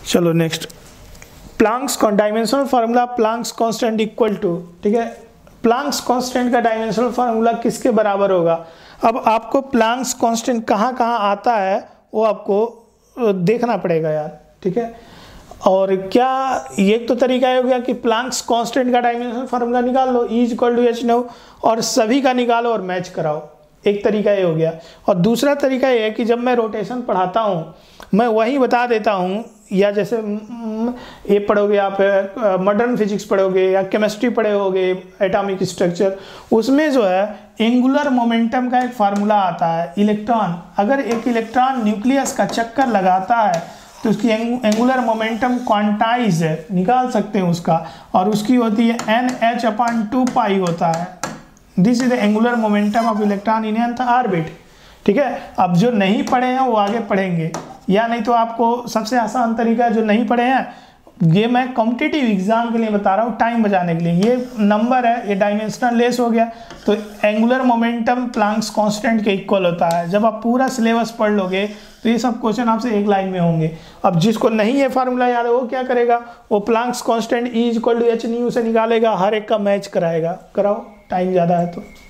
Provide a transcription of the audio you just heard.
चलो next, Planck's dimensional formula Planck's constant equal to, ठीक है, प्लांक्स कांस्टेंट का डायमेंशनल फार्मूला किसके बराबर होगा। अब आपको प्लांक्स कांस्टेंट कहाँ कहाँ आता है वो आपको देखना पड़ेगा यार, ठीक है। और क्या ये तो तरीका हो गया कि प्लांक्स कांस्टेंट का डायमेंशनल फार्मूला निकाल लो, E equal to H nu, और सभी का निकालो और मैच कराओ, एक तरीका ये हो गया। और दूसरा तरीका ये है कि जब मैं रोटेशन पढ़ाता हूँ मैं वही बता देता हूँ, या जैसे ये पढ़ोगे आप मॉडर्न फिजिक्स पढ़ोगे या केमिस्ट्री पढ़े होगे एटॉमिक स्ट्रक्चर, उसमें जो है एंगुलर मोमेंटम का एक फार्मूला आता है। इलेक्ट्रॉन, अगर एक इलेक्ट्रॉन न्यूक्लियस का चक्कर लगाता है तो उसकी एंगुलर मोमेंटम क्वांटाइज है, निकाल सकते हैं उसका, और उसकी होती है NH/2π होता है। This is the angular momentum of electron in N orbit, ठीक है। अब जो नहीं पढ़े हैं वो आगे पढ़ेंगे, या नहीं तो आपको सबसे आसान तरीका जो नहीं पढ़े हैं, ये मैं कॉम्पिटिटिव एग्जाम के लिए बता रहा हूँ, टाइम बचाने के लिए। ये नंबर है, ये डायमेंशनल लेस हो गया, तो एंगुलर मोमेंटम प्लांक्स कांस्टेंट के इक्वल होता है। जब आप पूरा सिलेबस पढ़ लोगे तो ये सब क्वेश्चन आपसे एक लाइन में होंगे। अब जिसको नहीं ये फार्मूला याद है वो क्या करेगा, वो Planck's constant E equal to H nu से निकालेगा, हर एक का मैच कराएगा। कराओ, टाइम ज़्यादा है तो।